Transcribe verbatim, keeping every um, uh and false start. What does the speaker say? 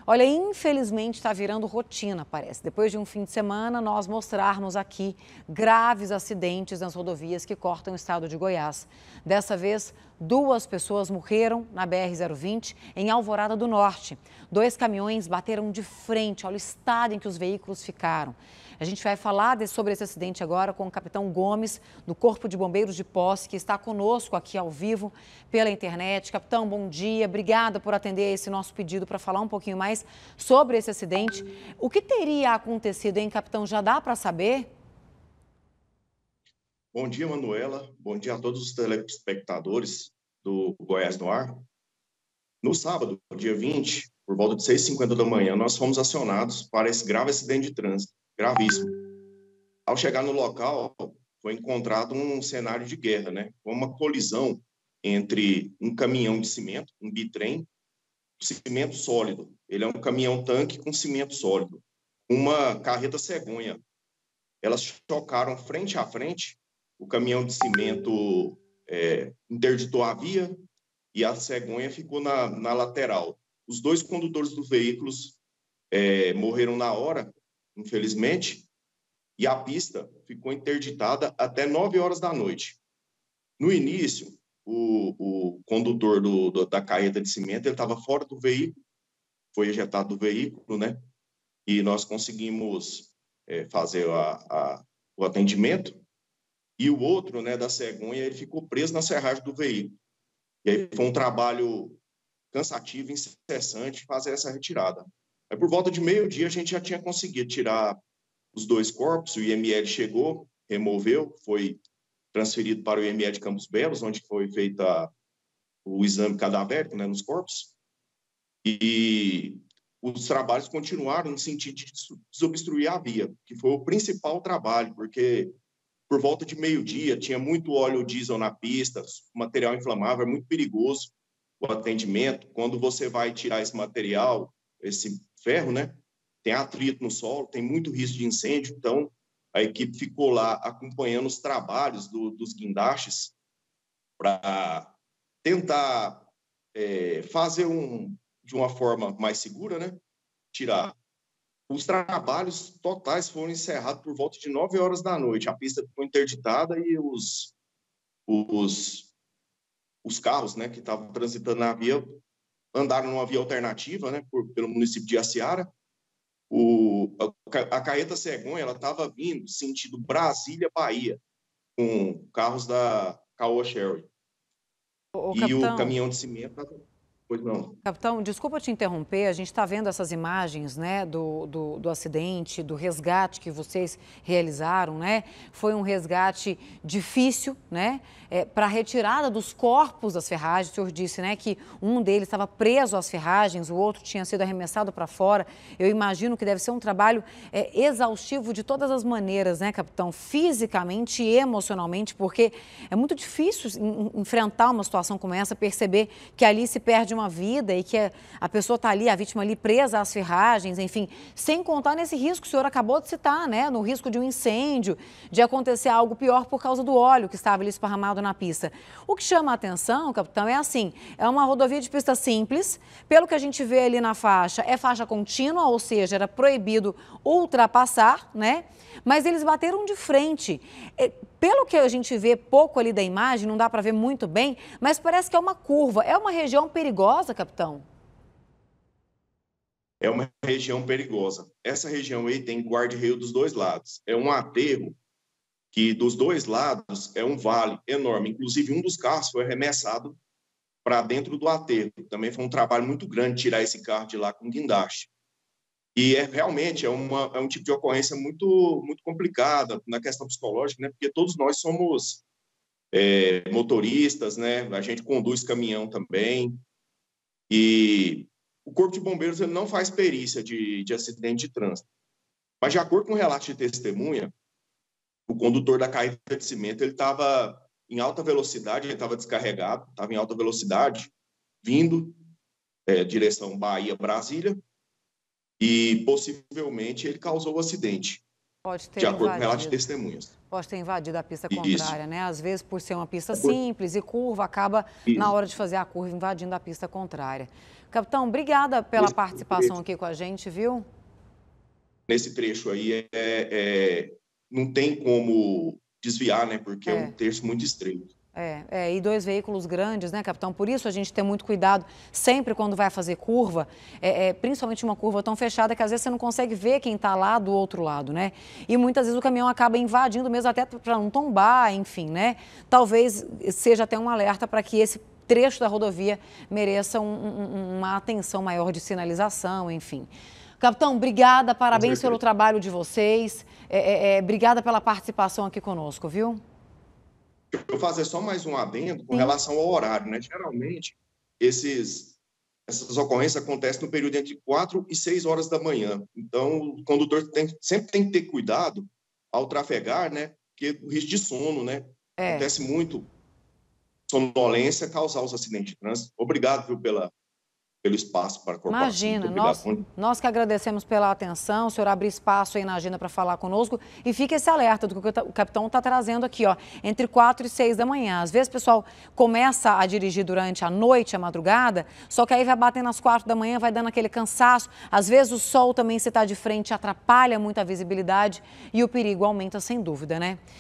Olha, infelizmente está virando rotina, parece. Depois de um fim de semana, nós mostrarmos aqui graves acidentes nas rodovias que cortam o estado de Goiás. Dessa vez, duas pessoas morreram na B R zero vinte, em Alvorada do Norte. Dois caminhões bateram de frente, olha o estado em que os veículos ficaram. A gente vai falar de, sobre esse acidente agora com o capitão Gomes, do Corpo de Bombeiros de Posse, que está conosco aqui ao vivo pela internet. Capitão, bom dia. Obrigada por atender esse nosso pedido para falar um pouquinho mais sobre esse acidente. O que teria acontecido, hein, capitão? Já dá para saber? Bom dia, Manuela. Bom dia a todos os telespectadores do Goiás no Ar. No sábado, dia vinte, por volta de seis e cinquenta da manhã, nós fomos acionados para esse grave acidente de trânsito, gravíssimo. Ao chegar no local, foi encontrado um cenário de guerra, né? Uma colisão entre um caminhão de cimento, um bitrem, cimento sólido. Ele é um caminhão-tanque com cimento sólido. Uma carreta cegonha. Elas chocaram frente a frente. O caminhão de cimento é, interditou a via e a cegonha ficou na, na lateral. Os dois condutores dos veículos é, morreram na hora, infelizmente, e a pista ficou interditada até nove horas da noite. No início, o, o condutor do, do, da carreta de cimento estava fora do veículo, foi ejetado do veículo, né? E nós conseguimos é, fazer a, a, o atendimento. E o outro, né, da cegonha, ele ficou preso na serragem do veículo. E aí foi um trabalho cansativo, incessante, fazer essa retirada. Aí, por volta de meio-dia, a gente já tinha conseguido tirar os dois corpos. O I M L chegou, removeu, foi transferido para o I M L de Campos Belos, onde foi feito a, o exame cadavérico, né, nos corpos. E os trabalhos continuaram no sentido de desobstruir a via, que foi o principal trabalho, porque por volta de meio-dia tinha muito óleo diesel na pista, material inflamável, é muito perigoso o atendimento. Quando você vai tirar esse material, esse ferro, né, tem atrito no solo, tem muito risco de incêndio, então a equipe ficou lá acompanhando os trabalhos do, dos guindastes para tentar é, fazer um, de uma forma mais segura, né, tirar. Os trabalhos totais foram encerrados por volta de nove horas da noite. A pista ficou interditada e os, os, os carros, né, que estavam transitando na via andaram numa via alternativa, né, por, pelo município de Aciara. O, a, a carreta cegonha estava vindo sentido Brasília-Bahia, com carros da Caoa Sherry. Ô, e capitão... o caminhão de cimento... Pois não. Capitão, desculpa te interromper, a gente está vendo essas imagens, né, do, do, do acidente, do resgate que vocês realizaram, né? Foi um resgate difícil, né, é, para a retirada dos corpos das ferragens. O senhor disse, né, que um deles estava preso às ferragens, o outro tinha sido arremessado para fora. Eu imagino que deve ser um trabalho é, exaustivo de todas as maneiras, né, capitão? Fisicamente e emocionalmente, porque é muito difícil enfrentar uma situação como essa, perceber que ali se perde uma vida e que a pessoa está ali, a vítima ali presa às ferragens, enfim, sem contar nesse risco que o senhor acabou de citar, né? No risco de um incêndio, de acontecer algo pior por causa do óleo que estava ali esparramado na pista. O que chama a atenção, capitão, é assim, é uma rodovia de pista simples, pelo que a gente vê ali na faixa, é faixa contínua, ou seja, era proibido ultrapassar, né? Mas eles bateram de frente. Pelo que a gente vê pouco ali da imagem, não dá para ver muito bem, mas parece que é uma curva. É uma região perigosa, capitão? É uma região perigosa. Essa região aí tem guarda-reio dos dois lados. É um aterro que dos dois lados é um vale enorme. Inclusive, um dos carros foi arremessado para dentro do aterro. Também foi um trabalho muito grande tirar esse carro de lá com guindaste. E é, realmente é, uma, é um tipo de ocorrência muito, muito complicada na questão psicológica, né? Porque todos nós somos é, motoristas, né? A gente conduz caminhão também. E o Corpo de Bombeiros ele não faz perícia de, de acidente de trânsito. Mas, de acordo com o relato de testemunha, o condutor da carreta de cimento ele estava em alta velocidade, ele estava descarregado, estava em alta velocidade, vindo é, direção Bahia-Brasília, e possivelmente ele causou o acidente, Pode ter de acordo invadido. com o relato de testemunhas. Pode ter invadido a pista Isso. contrária, né? Às vezes, por ser uma pista simples e curva, acaba, Isso. na hora de fazer a curva, invadindo a pista contrária. Capitão, obrigada pela Nesse participação trecho, aqui com a gente, viu? Nesse trecho aí, é, é, não tem como desviar, né? Porque é um É. trecho muito estreito. É, é, e dois veículos grandes, né, capitão? Por isso a gente tem muito cuidado sempre quando vai fazer curva, é, é, principalmente uma curva tão fechada que às vezes você não consegue ver quem está lá do outro lado, né? E muitas vezes o caminhão acaba invadindo mesmo até para não tombar, enfim, né? Talvez seja até um alerta para que esse trecho da rodovia mereça um, um, uma atenção maior de sinalização, enfim. Capitão, obrigada, parabéns pelo trabalho de vocês, é, é, é, obrigada pela participação aqui conosco, viu? Eu fazer só mais um adendo com Sim. relação ao horário, né? Geralmente, esses, essas ocorrências acontecem no período entre quatro e seis horas da manhã. Então, o condutor tem, sempre tem que ter cuidado ao trafegar, né? Porque o risco de sono, né? É. Acontece muito sonolência causar os acidentes de trânsito. Obrigado, viu, pela, pelo espaço para a corporação. Imagina, Muito obrigado. nós, nós que agradecemos pela atenção, o senhor abrir espaço aí na agenda para falar conosco e fica esse alerta do que o capitão está trazendo aqui, ó, entre quatro e seis da manhã. Às vezes o pessoal começa a dirigir durante a noite, a madrugada, só que aí vai batendo às quatro da manhã, vai dando aquele cansaço. Às vezes o sol também, se está de frente, atrapalha muito a visibilidade e o perigo aumenta sem dúvida, né?